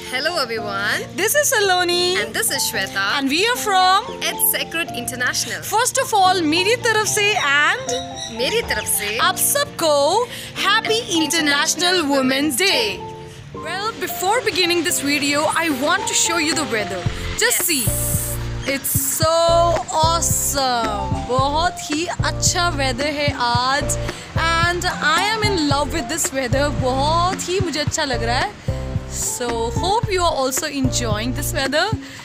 Hello everyone. This is Saloni. And this is Shweta. And we are from It's Sacred International. First of all, मेरी तरफ से and मेरी तरफ से आप सबको Happy International Women's Day. Well, before beginning this video, I want to show you the weather. Just see. It's so awesome. बहुत ही अच्छा weather है आज. And I am in love with this weather. बहुत ही मुझे अच्छा लग रहा है. So hope you are also enjoying this weather.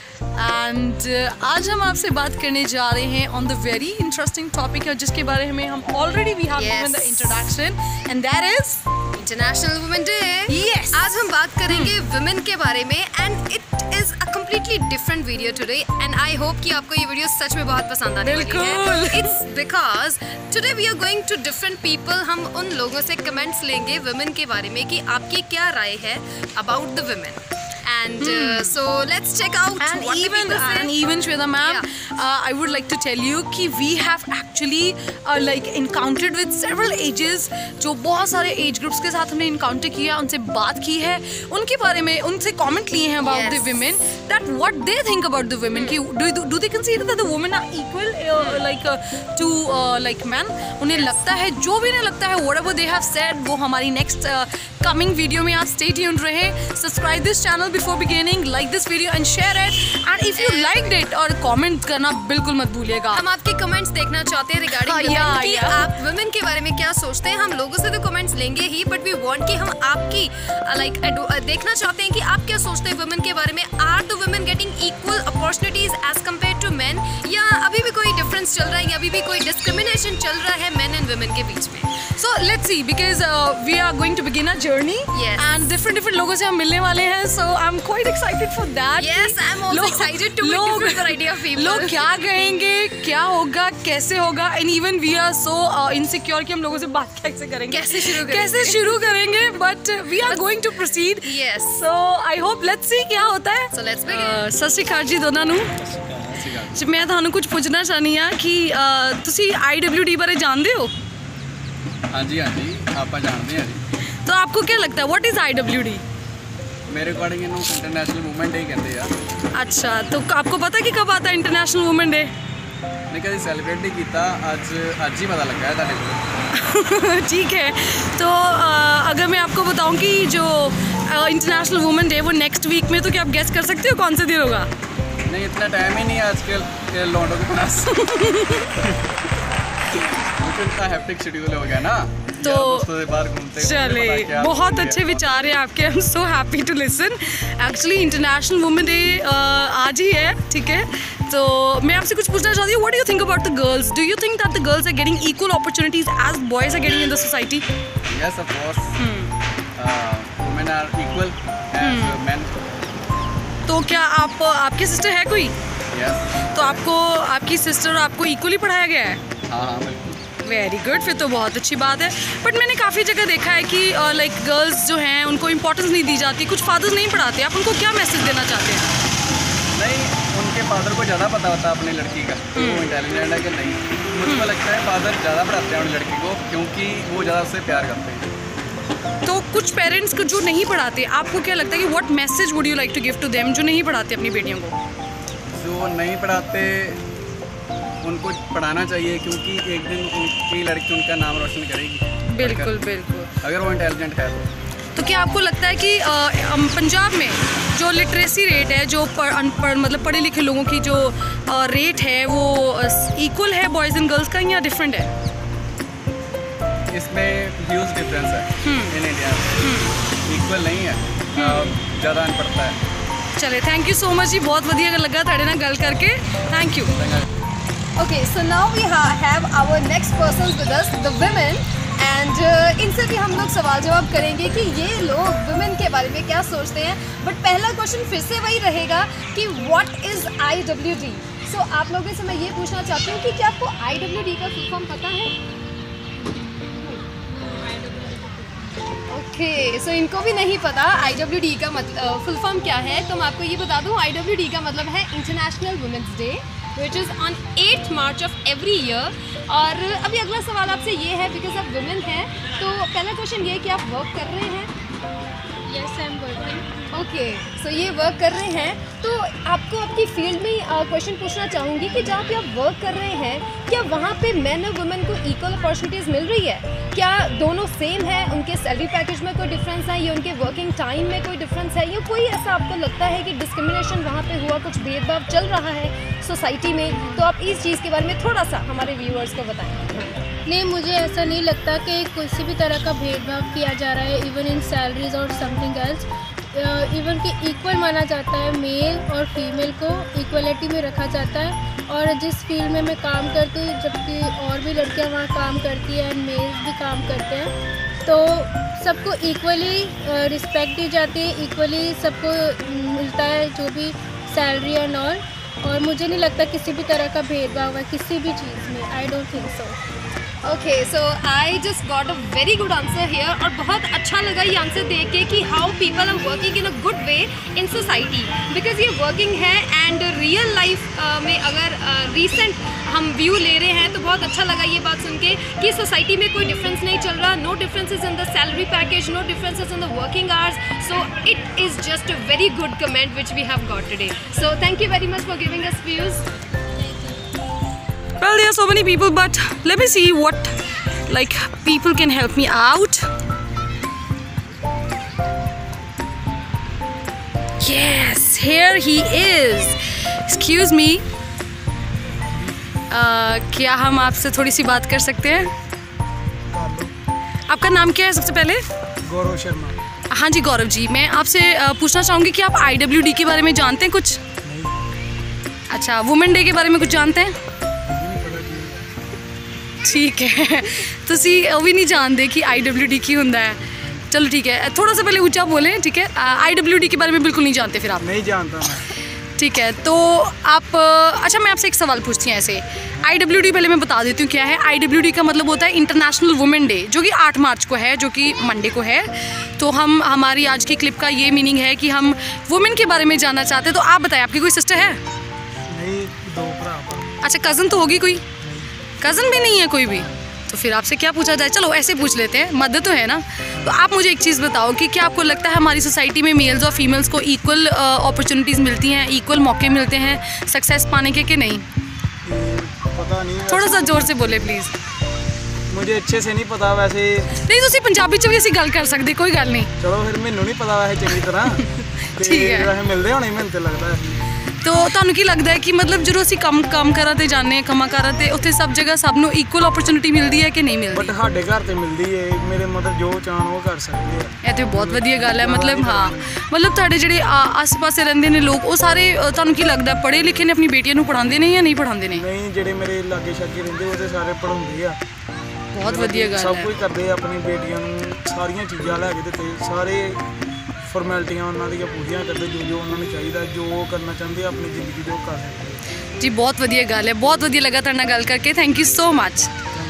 And आज हम आपसे बात करने जा रहे हैं on the very interesting topic है जिसके बारे में हम already we have given the introduction and that is International Women Day. Yes. आज हम बात करेंगे women के बारे में and it is a completely different video today and I hope कि आपको ये वीडियो सच में बहुत पसंद आने वाली है. It's because today we are going to different people. हम उन लोगों से कमेंट्स लेंगे women के बारे में कि आपकी क्या राय है about the women. And so let's check out what people say. And even Shweta ma'am, I would like to tell you कि we have actually like encountered with several ages. जो बहुत सारे age groups के साथ हमने encounter किया, उनसे बात की है, उनके बारे में उनसे comment लिए हैं about the women. That what they think about the women. कि do they consider that the women are equal like to like men? उन्हें लगता है जो भी उन्हें लगता है whatever they have said वो हमारी next coming video में आप stay tuned रहे. Subscribe this channel before beginning, like this video and share it. And if you liked it और comment करना बिल्कुल मत भूलिएगा. हम आपके comments देखना चाहते हैं regarding women कि आप women के बारे में क्या सोचते हैं. हम लोगों से तो comments लेंगे ही, but we want कि हम आपकी like देखना चाहते हैं कि आप क्या सोचते हैं women के बारे में. Are the women getting equal opportunities as compared to men? या अभी भी कोई difference चल रहा है या अभी भी कोई discrimination चल रहा है men and women के बीच में. So let's see because we are going to begin a journey. Yes. And different लोगों से हम मिलने वाले हैं. So I'm quite excited for that. Yes, I'm also excited to meet different variety of people. लोग क्या कहेंगे, क्या होगा, कैसे होगा, and even we are so insecure कि हम लोगों से बात कैसे करेंगे, कैसे शुरू करेंगे, but we are going to proceed. Yes. So I hope let's see क्या होता है. So let's begin. सत श्री अकाल जी ਦੋਨਾਂ ਨੂੰ. मैं ਤੁਹਾਨੂੰ कुछ पूछना चाहनी हाँ कि ਤੁਸੀਂ IWD बारे जानते हो? हाँ जी आप जानते हैं जी. तो आपको क्या लगता है what is IWD? मेरे अकॉर्डिंग इन्हों इंटरनेशनल वुमेन डे कहते हैं. अच्छा, तो आपको पता है कि कब आता है इंटरनेशनल वुमेन डे? नहीं कभी सेलिब्रेट नहीं किया, आज ही पता लगा है ताले को. ठीक है, तो अगर मैं आपको बताऊं कि जो इंटरनेशनल वुमेन डे वो नेक्स्ट वीक में, तो क्या आप गेस कर सकते हो कौन से दिन होगा? नहीं, इतना टाइम ही नहीं है आजकल लौंडों के पास. इतना हेक्टिक शेड्यूल हो गया ना, तो बाहर घूमते. चले, बहुत अच्छे विचार हैं आपके. I am so happy to listen. Actually international women day आज ही है, ठीक है. तो मैं आपसे कुछ पूछना चाहती हूँ. What do you think about the girls? Do you think that the girls are getting equal opportunities as boys are getting in the society? Yes of course, women are equal as men. तो क्या आपकी sister है कोई? Yes. तो आपको आपकी sister और आपको इक्वली पढ़ाया गया है? हाँ बिल्कुल. वेरी गुड, फिर तो बहुत अच्छी बात है. बट मैंने काफ़ी जगह देखा है कि लाइक गर्ल्स जो हैं उनको इम्पोर्टेंस नहीं दी जाती, कुछ फादर्स नहीं पढ़ाते. आप उनको क्या मैसेज देना चाहते हैं? नहीं, उनके फादर को ज़्यादा पता होता है अपनी लड़की का, वो इंटेलिजेंट है कि नहीं. मुझको लगता है फादर ज़्यादा पढ़ाते हैं अपनी लड़की को क्योंकि वो ज़्यादा उससे प्यार करते हैं. तो कुछ पेरेंट्स को जो नहीं पढ़ाते, आपको क्या लगता है कि what message would you like to give to them जो नहीं पढ़ाते अपनी बेटियों को? जो नहीं पढ़ाते उनको पढ़ाना चाहिए क्योंकि एक दिन उनकी लड़की उनका नाम रोशन करेगी. बिल्कुल बिल्कुल, अगर वो इंटेलिजेंट है तो क्या आपको लगता है कि पंजाब में जो लिटरेसी रेट है, जो अनपढ़ मतलब पढ़े लिखे लोगों की जो रेट है, वो इक्वल है बॉयज़ एंड गर्ल्स का या डिफरेंट है? इसमें ह्यूज डिफरेंस है इन इंडिया. इक्वल नहीं है, ज़्यादा अनपढ़ता है. चले, थैंक यू सो मच जी, बहुत वधिया लगा तुहाडे नाल गल करके. Thank you. Okay, so now we have our next persons with us, the women, and इनसे भी हम लोग सवाल जवाब करेंगे कि ये लोग women के बारे में क्या सोचते हैं. बट पहला क्वेश्चन फिर से वही रहेगा कि what is IWD? So आप लोगों से मैं ये पूछना चाहती हूँ कि क्या आपको IWD का फुल फॉर्म पता है? ओके, सो इनको भी नहीं पता IWD का फुल फॉर्म क्या है. तो मैं आपको ये बता दूँ, IWD का मतलब है international women's day, which is on 8th March of every year. और अभी अगला सवाल आपसे ये है, बिकॉज आप वुमेन हैं, तो पहला क्वेश्चन ये है कि आप वर्क कर रहे हैं? Yes, I'm working. ओके, सो ये वर्क कर रहे हैं, तो आपको आपकी फील्ड में क्वेश्चन पूछना चाहूँगी कि जहाँ पे आप वर्क कर रहे हैं, क्या वहाँ पे मैन और वुमेन को इक्वल अपॉर्चुनिटीज़ मिल रही है? क्या दोनों सेम है? उनके सैलरी पैकेज में कोई डिफरेंस है, या उनके वर्किंग टाइम में कोई डिफरेंस है, या कोई ऐसा आपको लगता है कि डिस्क्रिमिनेशन वहाँ पे हुआ, कुछ भेदभाव चल रहा है सोसाइटी में? तो आप इस चीज़ के बारे में थोड़ा सा हमारे व्यूअर्स को बताएं। नहीं, मुझे ऐसा नहीं लगता कि किसी भी तरह का भेदभाव किया जा रहा है, इवन इन सैलरीज और समथिंग एल्स। इवन कि इक्वल माना जाता है, मेल और फीमेल को इक्वलिटी में रखा जाता है। और जिस फील्ड में मैं काम करती हूँ, जबकि और भी लड़कियाँ वहाँ काम करती हैं, मेल्स भी काम करते हैं, तो सबको इक्वली रिस्पेक्ट दी जाती है, इक्वली सबको मिलता है जो भी सैलरी एंड ऑल। और मुझे नहीं लगता किसी भी तरह का भेदभाव है किसी भी चीज़ में। I don't think so. Okay, so I just got a very good answer here, और बहुत अच्छा लगा ये आंसर देख के कि how people are working in a good way in society, because ये वर्किंग है। एंड रियल लाइफ में अगर रिसेंट हम व्यू ले रहे हैं तो बहुत अच्छा लगा ये बात सुन के कि सोसाइटी में कोई डिफरेंस नहीं चल रहा, no differences in the salary package, no differences in the working hours, so it is just a very good comment which we have got today. So thank you very much for giving us views. Well, there are so many people, but let me see what people can help me out. Yes, here he is. Excuse me. क्या हम आपसे थोड़ी सी बात कर सकते हैं? आपका नाम क्या है सबसे पहले? गौरव शर्मा। हाँ जी गौरव जी, मैं आपसे पूछना चाहूँगी कि आप IWD के बारे में जानते हैं कुछ? नहीं। अच्छा, वुमेन डे के बारे में कुछ जानते हैं? ठीक है, तुसी भी नहीं जानते कि IWD की होता है। चलो ठीक है, थोड़ा सा पहले ऊंचा बोलें, ठीक है। IWD के बारे में बिल्कुल नहीं जानते फिर आप? नहीं जानता मैं। ठीक है, तो आप अच्छा, मैं आपसे एक सवाल पूछती हूँ ऐसे। IWD पहले मैं बता देती हूँ क्या है। IWD का मतलब होता है इंटरनेशनल वुमेन डे, जो कि 8 मार्च को है, जो कि मंडे को है। तो हमारी आज की क्लिप का ये मीनिंग है कि हम वुमेन के बारे में जानना चाहते हैं। तो आप बताएं, आपकी कोई सिस्टर है? नहीं, 2 भरा। अच्छा, कज़न तो होगी कोई? कज़न भी नहीं है कोई भी? तो फिर आपसे क्या पूछा जाए, चलो ऐसे पूछ लेते हैं, मदद तो है ना। तो आप मुझे एक चीज़ बताओ कि क्या आपको लगता है हमारी सोसाइटी में मेल्स और फीमेल्स को इक्वल अपॉर्चुनिटीज़ मिलती हैं, इक्वल मौके मिलते हैं सक्सेस पाने के, कि नहीं? पता नहीं, थोड़ा सा जोर से बोले प्लीज़। मुझे अच्छे से नहीं पता वैसे। नहीं, तुसी पंजाबी च भी असीं गल कर सकते, कोई गल नहीं। चलो फिर मैनू नहीं पता वैसे चंगी तरह। ठीक है, वैसे मिलते होने, मैनूं तो लगता है। तो ਤੁਹਾਨੂੰ ਕੀ ਲੱਗਦਾ ਹੈ ਕਿ ਮਤਲਬ ਜਦੋਂ ਅਸੀਂ ਕੰਮ ਕਰਾਂ ਤੇ ਜਾਂਦੇ ਹਾਂ, ਕੰਮਾਂ ਕਾਰਾਂ ਤੇ ਉੱਥੇ ਸਭ ਜਗ੍ਹਾ ਸਭ ਨੂੰ ਇਕੁਅਲ ਓਪਰਚੁਨਿਟੀ ਮਿਲਦੀ ਹੈ ਕਿ ਨਹੀਂ ਮਿਲਦੀ? ਬਟ ਸਾਡੇ ਘਰ ਤੇ ਮਿਲਦੀ ਹੈ, ਮੇਰੇ ਮਤਲਬ ਜੋ ਚਾਹਣ ਉਹ ਕਰ ਸਕਦੇ ਆ। ਇਹ ਤੇ ਬਹੁਤ ਵਧੀਆ ਗੱਲ ਹੈ। ਮਤਲਬ ਹਾਂ, ਮਤਲਬ ਤੁਹਾਡੇ ਜਿਹੜੇ ਆਸ-ਪਾਸੇ ਰਹਿੰਦੇ ਨੇ ਲੋਕ, ਉਹ ਸਾਰੇ ਤੁਹਾਨੂੰ ਕੀ ਲੱਗਦਾ ਪੜ੍ਹੇ ਲਿਖੇ ਨੇ, ਆਪਣੀ ਬੇਟੀਆਂ ਨੂੰ ਪੜ੍ਹਾਉਂਦੇ ਨੇ ਜਾਂ ਨਹੀਂ ਪੜ੍ਹਾਉਂਦੇ ਨੇ? ਨਹੀਂ, ਜਿਹੜੇ ਮੇਰੇ ਲਾਗੇ ਛਾਗੇ ਰਹਿੰਦੇ ਉਹ ਤੇ ਸਾਰੇ ਪੜ੍ਹਾਉਂਦੇ ਆ। ਬਹੁਤ ਵਧੀਆ ਗੱਲ ਹੈ। ਸਭ ਕੁਝ ਕਰਦੇ ਆ, ਆਪਣੀ ਬੇਟੀਆਂ ਨੂੰ ਸਾਰੀਆਂ ਚੀਜ਼ਾਂ ਲੈ ਕੇ ਦਿੱਤੇ, ਸਾਰੇ ਫਾਰਮੈਲਿਟੀਆਂ ਉਹਨਾਂ ਦੀਆਂ ਪੂਰੀਆਂ ਕਰਦੇ, ਜੋ ਉਹਨਾਂ ਨੂੰ ਚਾਹੀਦਾ, ਜੋ ਉਹ ਕਰਨਾ ਚਾਹੁੰਦੇ ਆਪਣੀ ਜ਼ਿੰਦਗੀ ਦੇ ਉਹ ਕਰ ਸਕਦੇ ਜੀ। ਬਹੁਤ ਵਧੀਆ ਗੱਲ ਹੈ, ਬਹੁਤ ਵਧੀਆ ਲੱਗਾ ਤੁਹਾਡੇ ਨਾਲ ਗੱਲ ਕਰਕੇ। Thank you so much.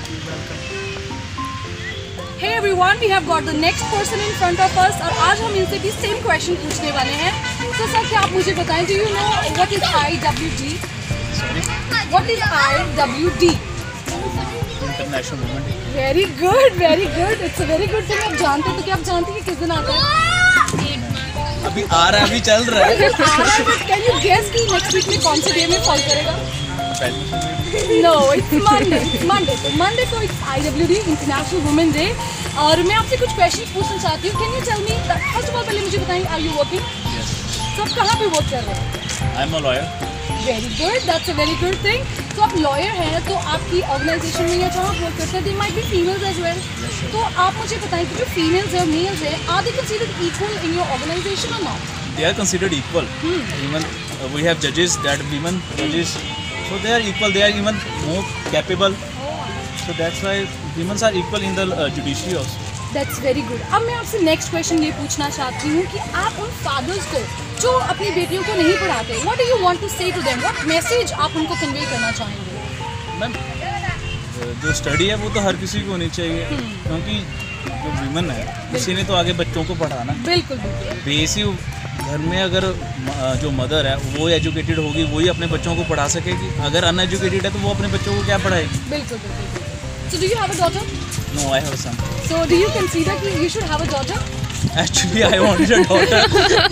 Hey everyone, we have got the next person in front of us, और आज हम इनसे भी सेम क्वेश्चन पूछने वाले हैं। तो सर, क्या आप मुझे बताएं, do you know what is IWD? What is IWD? International women day. Very good, it's a very good thing. आप जानते हैं, तो क्या आप जानते हैं कि किस दिन आता है? अभी आ रहा है, अभी चल रहा है। कैन यू गेस कि नेक्स्ट वीक में कौन से डे में फॉल करेगा? No, it's Monday. तो मंडे को it's IWD, international women day. और मैं आपसे कुछ क्वेश्चन पूछना चाहती हूँ। Can you tell me, first of all पहले मुझे बताएं, आर यू वर्किंग? तो आप कहाँ पे वर्क कर रहे हैं? I am a lawyer. Very good, that's a very good thing. तो आप लॉयर हैं, तो आपकी ऑर्गेनाइजेशन में या जहाँ आप वर्क करते हैं, they might be females as well. तो आप मुझे बताएं कि जो फीमेल्स है, मेल्स है, are they considered equal in your organisation और not? They are considered equal. Even we have judges that women judges, so they are equal. They are even more capable. So that's why women are equal in the judiciary also. That's very good. अब मैं आपसे next question ये पूछना चाहती हूँ कि आप उन फादर्स को जो अपनी बेटियों को नहीं पढ़ाते, what do you want to say to them, what message आप उनको कन्वे करना चाहेंगे? मैम, जो स्टडी है वो तो हर किसी को होनी चाहिए, क्योंकि जो विमेन है उसी ने तो आगे बच्चों को पढ़ाना। बिल्कुल बिल्कुल। बेसिक घर में अगर जो मदर है वो एजुकेटेड होगी, वही अपने बच्चों को पढ़ा सकेगी। अगर अनएजुकेटेड है तो वो अपने बच्चों को क्या पढ़ाएगी? बिल्कुल बिल्कुल। So do you have a daughter? No, I have a son. So do you consider that you should have a daughter? Actually, I wanted a daughter.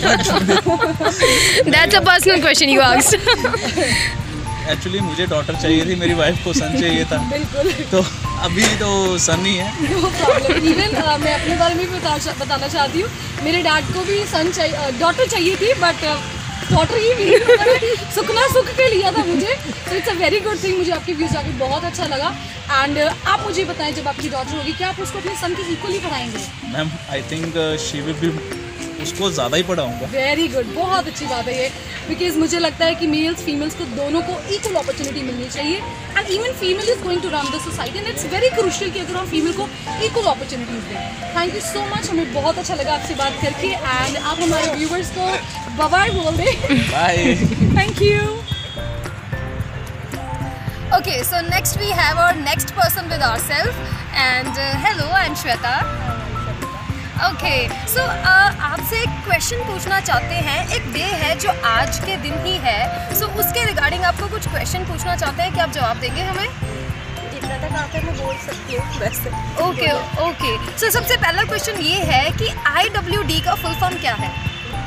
That's a personal question you asked. Actually मुझे daughter चाहिए थी, मेरी wife को सन चाहिए था। बिल्कुल। तो अभी तो सन ही है। No problem. इवन मैं अपने बारे में बताना चाहती हूँ, मेरे डैड को भी सन चाहिए, डॉटर चाहिए थी, बट डॉटर ही मिली। सुखना सुख के लिया था मुझे। तो it's a very good thing. मुझे आपके व्यूज़ जाकर बहुत अच्छा लगा। एंड आप मुझे बताएं, जब आपकी डॉटर होगी क्या आप उसको अपने सन के इक्वली पढ़ाएंगे? Ma'am I think she will be, उसको ज़्यादा ही पढ़ाऊँगा। वेरी गुड, बहुत अच्छी बात है ये, बिकॉज मुझे लगता है कि मेल्स फीमेल्स को दोनों को इक्वल अपॉर्चुनिटी मिलनी चाहिए। And even female is going to run the society and it's very crucial कि अगर हम फीमेल को इक्वल अपॉर्चुनिटीज दें। थैंक यू सो मच, हमें बहुत अच्छा लगा आपसे बात करके। एंड आप हमारे व्यूवर्स को बाय बाय बोल दें। Bye. Thank you. Okay, so next we have our next person with ourselves, and hello, I'm Shweta. Okay, so आपसे एक क्वेश्चन पूछना चाहते हैं। एक डे है जो आज के दिन ही है, so उसके रिगार्डिंग आपको कुछ क्वेश्चन पूछना चाहते हैं, क्या आप जवाब देंगे हमें? जितना तक आकर मैं बोल सकती हूँ वैसे। ओके ओके, सो सबसे पहला क्वेश्चन ये है कि IWD का फुल फॉर्म क्या है?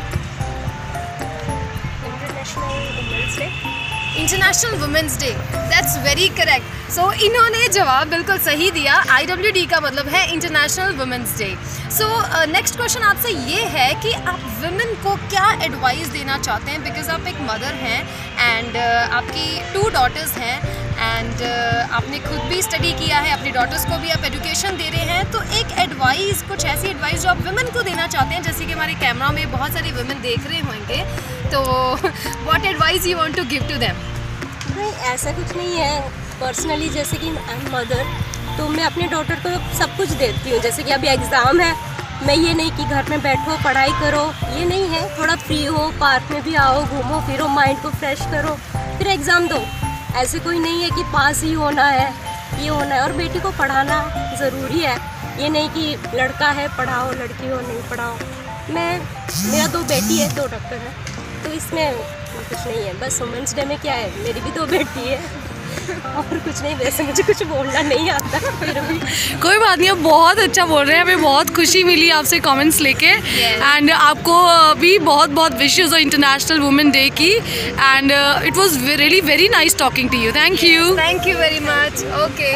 International women's day. That's very correct. So इन्होंने जवाब बिल्कुल सही दिया। IWD का मतलब है international women's day. So next question आपसे ये है कि आप वुमेन को क्या एडवाइस देना चाहते हैं, बिकॉज आप एक मदर हैं एंड आपकी 2 डॉटर्स हैं एंड आपने खुद भी स्टडी किया है, अपनी डॉटर्स को भी आप एजुकेशन दे रहे हैं। तो एक एडवाइस, कुछ ऐसी एडवाइस जो आप वुमेन को देना चाहते हैं, जैसे कि हमारे कैमरा में बहुत सारी वुमेन देख रहे होंगे, तो what advice you want to give to them? नहीं, ऐसा कुछ नहीं है। पर्सनली जैसे कि आई एम मदर, तो मैं अपने डॉटर को सब कुछ देती हूँ। जैसे कि अभी एग्ज़ाम है, मैं ये नहीं कि घर में बैठो पढ़ाई करो, ये नहीं है। थोड़ा फ्री हो, पार्क में भी आओ, घूमो फिरो, माइंड को फ्रेश करो, फिर एग्ज़ाम दो। ऐसे कोई नहीं है कि पास ही होना है, ये होना है। और बेटी को पढ़ाना ज़रूरी है, ये नहीं कि लड़का है पढ़ाओ, लड़की हो नहीं पढ़ाओ। मेरा 2 बेटी है, 2 डॉक्टर हैं, तो इसमें कुछ नहीं है। बस वुमेंस डे में क्या है, मेरी भी 2 बेटी है और कुछ नहीं। वैसे मुझे कुछ बोलना नहीं आता, फिर भी कोई बात नहीं, आप बहुत अच्छा बोल रहे हैं। हमें बहुत खुशी मिली आपसे कमेंट्स लेके। एंड आपको भी बहुत बहुत विशेस और इंटरनेशनल वुमेन डे की। And it was really very nice talking to you. Thank you. Thank you very much. Okay,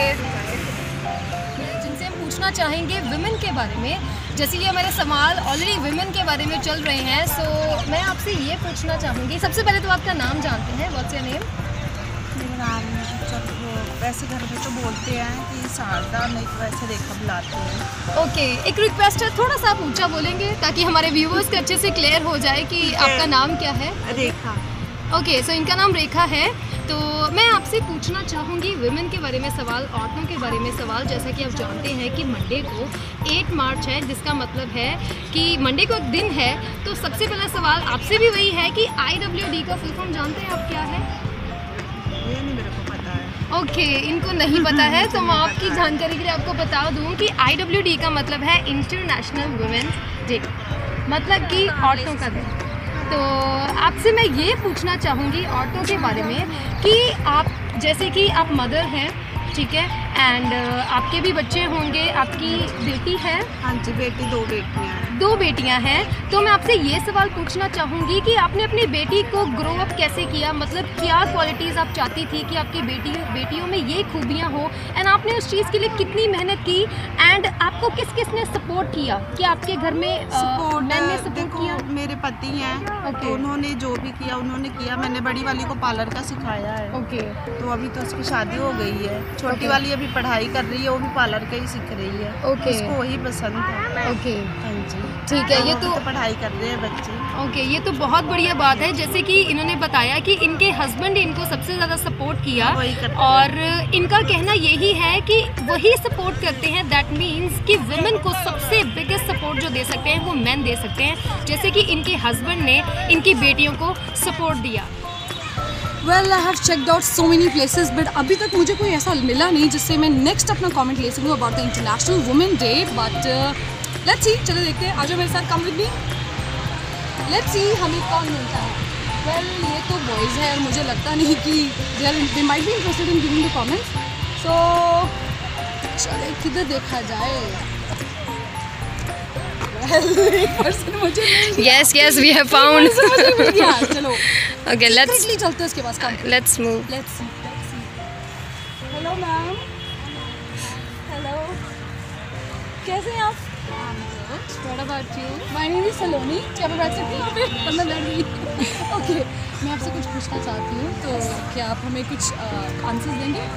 जिनसे हम पूछना चाहेंगे वुमेन के बारे में, जैसे कि हमारे सवाल ऑलरेडी वुमेन के बारे में चल रहे हैं, सो मैं आपसे ये पूछना चाहूँगी, सबसे पहले तो आपका नाम जानते हैं, व्हाट्स योर नेम? मेरा नाम वैसे घर में तो बोलते हैं कि शारदा, नहीं तो वैसे रेखा बुलाते हैं। ओके, एक रिक्वेस्ट है, थोड़ा सा आप ऊंचा बोलेंगे ताकि हमारे व्यूवर्स को अच्छे से क्लियर हो जाए कि आपका नाम क्या है। रेखा। ओके, सो इनका नाम रेखा है। तो मैं आपसे पूछना चाहूँगी वुमेन के बारे में सवाल, औरतों के बारे में सवाल। जैसा कि आप जानते हैं कि मंडे को 8 मार्च है, जिसका मतलब है कि मंडे को एक दिन है। तो सबसे पहला सवाल आपसे भी वही है कि IWD का फुल फॉर्म जानते हैं आप क्या है? ये नहीं मेरे को पता है। ओके, इनको नहीं पता है, तो मैं आपकी जानकारी के लिए आपको बता दूं कि IWD का मतलब है इंटरनेशनल वुमेन्स डे, मतलब कि औरतों का दिन। तो आपसे मैं ये पूछना चाहूँगी औरतों के बारे में कि आप, जैसे कि आप मदर हैं, ठीक है, एंड आपके भी बच्चे होंगे, आपकी बेटी है? हाँ जी, बेटी, 2 बेटियाँ हैं। 2 बेटियां हैं। तो मैं आपसे ये सवाल पूछना चाहूँगी कि आपने अपनी बेटी को ग्रो अप कैसे किया, मतलब क्या क्वालिटीज़ आप चाहती थी कि आपकी बेटियों में ये खूबियाँ हो, एंड आपने उस चीज़ के लिए कितनी मेहनत की, एंड आपको किस किस ने सपोर्ट किया? कि आपके घर में मैन ने सपोर्ट किया? मेरे पति हैं, ओके। तो उन्होंने जो भी किया उन्होंने किया। मैंने बड़ी वाली को पार्लर का सिखाया है। ओके, तो अभी तो उसकी शादी हो गई है। छोटी वाली अभी पढ़ाई कर रही है, वो भी पार्लर का ही सीख रही है। ओके। उसको वही पसंद है। ओके, हाँ जी, ठीक है। ये वो भी तो पढ़ाई कर रहे हैं बच्चे। ओके, ये तो बहुत बढ़िया बात है। जैसे कि इन्होंने बताया कि इनके हस्बैंड ने इनको सबसे ज़्यादा सपोर्ट किया, वही करते हैं। और इनका कहना यही है कि वही सपोर्ट करते हैं। दैट मीन्स कि वुमेन को सबसे बिगेस्ट सपोर्ट जो दे सकते हैं वो मेन दे सकते हैं, जैसे कि इनके हस्बैंड ने इनकी बेटियों को सपोर्ट दिया। Well, I have checked out so many places, but अभी तक मुझे कोई ऐसा मिला नहीं जिससे मैं नेक्स्ट अपना कमेंट ले सकूँ about the international women day. But let's see, चलो देखते हैं। आ जाओ मेरे साथ, come with me, let's see हमें कौन मिलता है। वेल, ये तो बॉयज़ है और मुझे लगता नहीं कि they might be interested in giving the comments. So चले किधर देखा जाए। पर्सन मुझे मिल गया। Yes, yes, we have found. मुझे मिल गया। चलो Okay, let's quickly चलते हैं उसके पास। let's move. Let's see. Hello ma'am. Hello, कैसे हैं आप? What about you? My name is सलोनी। क्या मैं बैठ सकती हूँ? मैं बैठ गई। ओके, मैं आपसे कुछ पूछना चाहती हूँ, तो क्या आप हमें कुछ आंसर्स देंगे?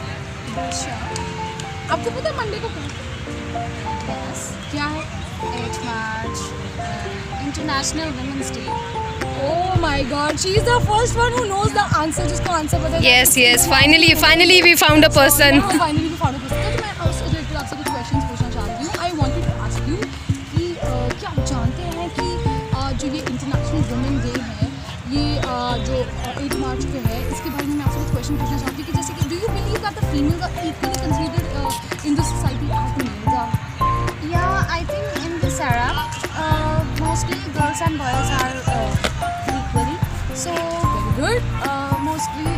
आपको पता है मंडे को क्या है? 8 March, International Women's Day. Oh my God, she is the first one who knows the answer. जिसको आंसर पता है। Yes, yes. Finally, we found a person. Finally, we found a person. तो मैं आपसे कुछ क्वेश्चंस पूछना चाहती हूँ। I wanted to ask you कि क्या आप जानते हैं कि जो ये इंटरनेशनल वुमेन डे है, ये जो 8 मार्च को है, इसके बारे में मैं आपसे कुछ क्वेश्चन पूछना चाहती हूँ कि जैसे कि do you believe that the females are equally considered in the society as males are? Yeah, I think in this era, mostly girls and boys are equally. So Very good. mostly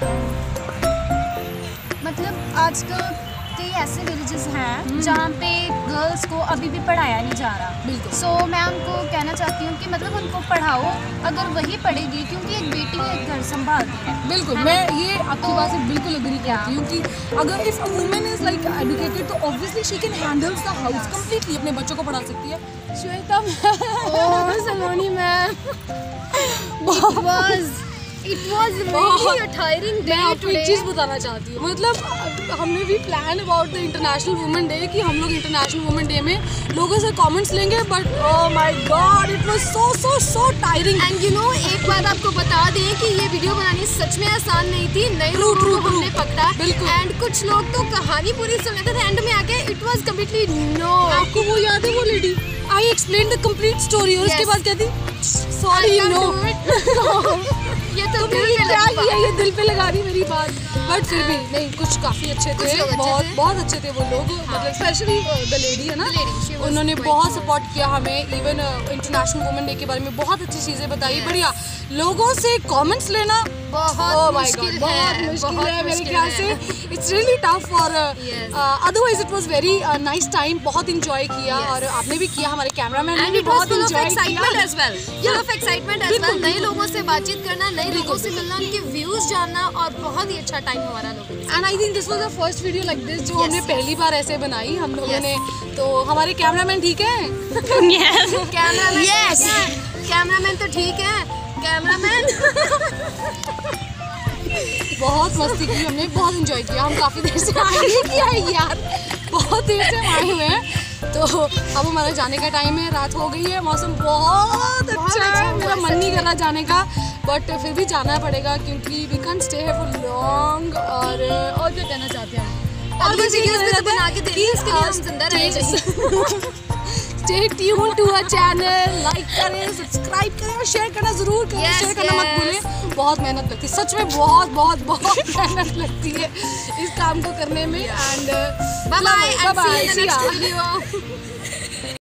मतलब आजकल कई ऐसे villages हैं जहाँ पे girls को अभी भी पढ़ाया नहीं जा रहा। बिल्कुल। सो मैं उनको कहना चाहती हूँ कि मतलब उनको पढ़ाओ, अगर वही पढ़ेगी, क्योंकि एक बेटी एक घर संभालती है। बिल्कुल, मैं ये आपकी बात से बिल्कुल एग्री करती हूँ कि अगर if a woman is like educated तो obviously she can handle the house completely, अपने बच्चों को पढ़ा सकती है। Shweta Oh, Saloni ma'am. It was really a tiring मैं day आपको एक today. चीज़ बताना चाहती हूँ, मतलब हमने भी plan about the international women day कि हम लोग इंटरनेशनल वुमेन डे में लोगों से कमेंट्स लेंगे, but oh my god it was so tiring. And you know, एक बात आपको बता दें कि ये वीडियो बनानी सच में आसान नहीं थी। नए लोगों को हमने पकड़ा बिल्कुल। एंड कुछ लोग तो कहानी पूरी सुन लेते थे, एंड में आके इट वाज कम्प्लीटली नो। आपको वो याद है वो lady I explain the complete story और उसके बाद कहती सॉरी नो। ये तो तुमने ये क्या किया, ये दिल पे लगा दी मेरी बात। बट फिर भी नहीं, कुछ काफ़ी अच्छे कुछ थे, लोग अच्छे बहुत थे। बहुत अच्छे थे वो लोग, मतलब स्पेशली द लेडी है ना, The lady, she was उन्होंने quite बहुत good. सपोर्ट किया हमें। इवन इंटरनेशनल वुमेन डे के बारे में बहुत अच्छी चीज़ें बताई। बढ़िया, लोगों से कमेंट्स लेना बहुत oh my मुश्किल God, है, बहुत मुश्किल बहुत है मेरे मुश्किल ख्याल है। से। It's really tough for Yes. Otherwise it was very nice time, बहुत इंजॉय किया। Yes. और आपने भी किया, हमारे कैमरामैन ने एंड भी इट वाज बहुत फुल ऑफ इंजॉय एक्साइटमेंट किया। As well, full of excitement as बिल्कुल, वेल। नए बिल्कुल। लोगों से बातचीत करना, नए लोगों से मिलना, उनके व्यूज जानना, और बहुत ही अच्छा टाइम हमारा लोगों के साथ। And I think this was the first video like this जो Yes, हमने yes. पहली बार ऐसे बनाई हम लोगों Yes. ने। तो हमारे कैमरामैन ठीक है? Cameraman Yes. कैमरामैन तो ठीक है, कैमरामैन। बहुत मस्ती की हमने, बहुत एंजॉय किया। हम काफ़ी देर से आए हैं कि आए यार, बहुत देर से हम आए हुए हैं। तो अब हमारा जाने का टाइम है, रात हो गई है, मौसम बहुत अच्छा है। मेरा मन नहीं कर रहा जाने का, बट फिर भी जाना पड़ेगा क्योंकि we can stay here for long. और क्या कहना चाहते हैं हम? और कुछ वीडियोस तो बना के देंगे, इसके लिए हम जिंदा रहना चाहिए। Stay tune to our channel, like करें, सब्सक्राइब करें और शेयर करना जरूर करें। Yes, शेयर करना मत yes. भूलें। बहुत मेहनत लगती है, सच में बहुत बहुत बहुत मेहनत लगती है इस काम को करने में। And Bye bye and see you in the next video.